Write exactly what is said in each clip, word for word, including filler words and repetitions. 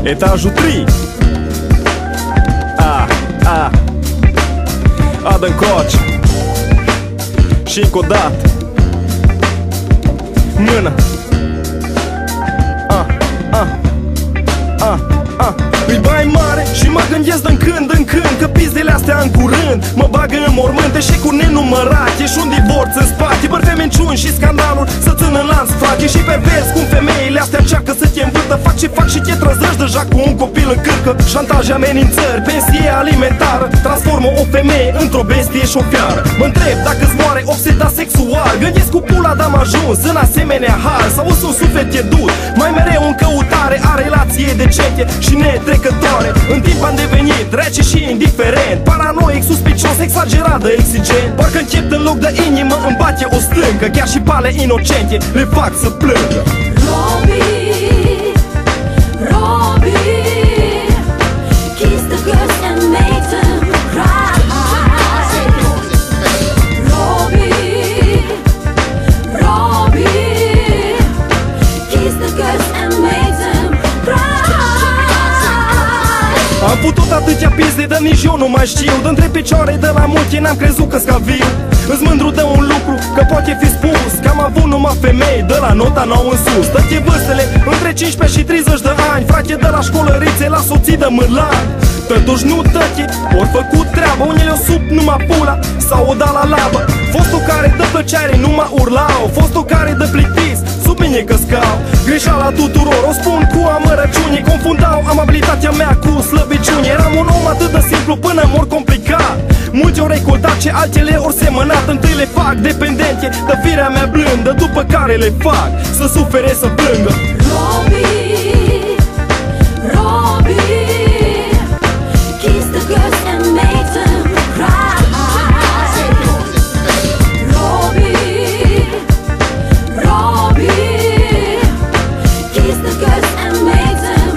Etajul trei. A, a Adă încoace. Și încă o dată mână. A, a, a, a Îi bai mare și mă gândesc din când în când că pizdele astea în curând mă bagă în mormânt, eșecuri nenumărate și un divorț în spate, bărfeminciuni și scandaluri să țină în lanț, frate. Și pervers cum femeile astea încearcă să te învârtă. Fac ce fac și te trăzești deja cu un copil în cârcă. Șantaj, amenințări, pensie alimentară transformă o femeie într-o bestie șofiară. Mă întreb dacă-ți moare obseta sexual. Gândesc cu pula d-am ajuns în asemenea hal, sau sunt suflet pierdut, mai mereu în căutare a relație decente și netrecătoare. În timp am devenit rece și indiferent, paranoic, suspicios, exagerat de exigent. Parcă încep în loc de inimă îmi bate o stâncă. Chiar și pale inocente le fac să plângă. Robbie, Robbie, kiss the girls and make them cry. Robbie, Robbie, kiss the girls and make them cry. Am putut atâtea pizde de nici eu nu mai știu. Dintre picioare de la multe n-am crezut că sca viu. Îți mândru de un lucru că poate fi spus că am avut numai femei de la nota nouă în sus. Toate vârstele între cincisprezece și treizeci de ani, frate de la școlărițe la soții de mârlani. Totuși nu tăche, ori făcut treabă, unele o sub numai pula sau o da la labă. Fostul care dă plăcere nu mă urlau, fostul care dă plictis sub mine căscau. Greșeala tuturor o spun cu amărăciune, confundau amabilitatea mea cu slăbiciune. Eram un om atât de simplu până mor complicat. Mulți ori recoltat ce altele ori semănat. Întâi le fac dependente de firea mea blândă, după care le fac să sufere, să plângă. Robbie, Robbie, kiss the girls and make them cry. Robbie, Robbie, kiss the girls and make them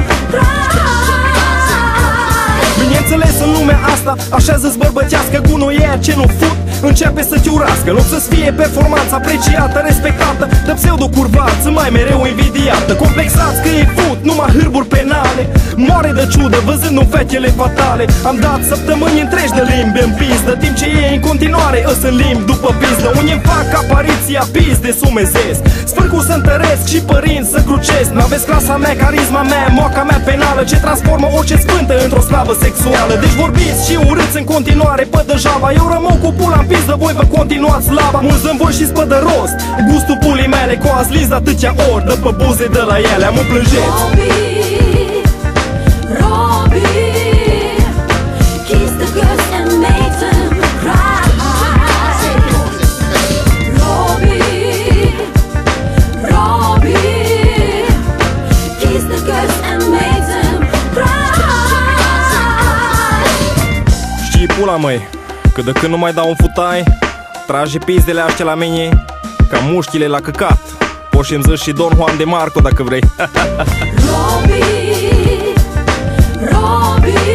cry. Bineînțeles, în lumea asta așează-ți bărbătească gunoier ce nu fut începe să te urască. În loc să-ți fie performanța apreciată, respectată, de pseudo-curvați, mai mereu invidiată. Complexați că e fut numai hârburi penale, moare de ciudă văzându fetele fatale. Am dat săptămâni întregi de limbi în pizdă, timp ce ei în continuare îs în limbi după pizdă. Unii fac apariția pizde sumezesc, sfârcul să întăresc și părinți să crucesc. N-aveți clasa mea, carisma mea, moaca mea penală, ce transformă orice sfântă într-o slavă sexuală. Deci vorbiți și urâți în continuare pe degeaba. Eu rămân cu pula în pizdă, voi vă continuați laba. Mulți zâmbori și spă de rost gustul pulii mele, cu azi lins de atâția ori de pe buze de la ele. Am plângeți. Robbie, Robbie, kiss the girls and make them cry. Robbie, Robbie, kiss the girls and make them cry. Știi pula, măi, că de când nu mai dau un futai, trage pizdele aștia la mine ca mușchile la căcat. Poți să-mi zici și Don Juan de Marco dacă vrei. Robbie, Robbie,